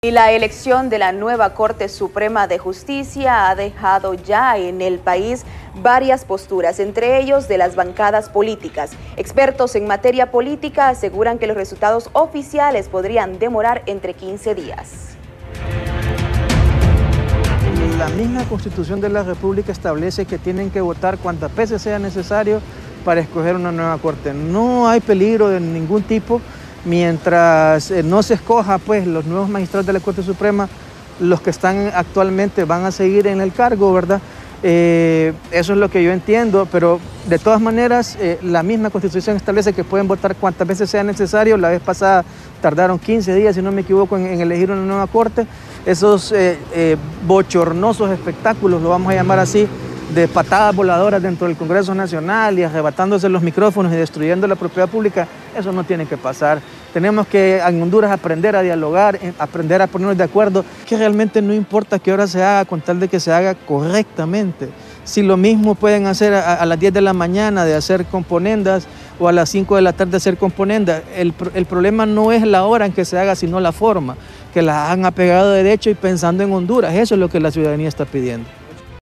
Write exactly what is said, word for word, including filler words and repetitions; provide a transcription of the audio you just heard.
Y la elección de la nueva Corte Suprema de Justicia ha dejado ya en el país varias posturas, entre ellos de las bancadas políticas. Expertos en materia política aseguran que los resultados oficiales podrían demorar entre quince días. La misma Constitución de la República establece que tienen que votar cuantas veces sea necesario para escoger una nueva Corte. No hay peligro de ningún tipo. Mientras eh, no se escoja, pues, los nuevos magistrados de la Corte Suprema, los que están actualmente van a seguir en el cargo, ¿verdad? Eh, eso es lo que yo entiendo, pero de todas maneras, eh, la misma Constitución establece que pueden votar cuantas veces sea necesario. La vez pasada tardaron quince días, si no me equivoco, en, en elegir una nueva Corte. Esos eh, eh, bochornosos espectáculos, lo vamos a llamar así, de patadas voladoras dentro del Congreso Nacional y arrebatándose los micrófonos y destruyendo la propiedad pública, eso no tiene que pasar. Tenemos que en Honduras aprender a dialogar, aprender a ponernos de acuerdo, que realmente no importa qué hora se haga con tal de que se haga correctamente. Si lo mismo pueden hacer a, a las diez de la mañana de hacer componendas o a las cinco de la tarde hacer componendas, el, el problema no es la hora en que se haga, sino la forma, que la hagan apegado de derecho y pensando en Honduras. Eso es lo que la ciudadanía está pidiendo.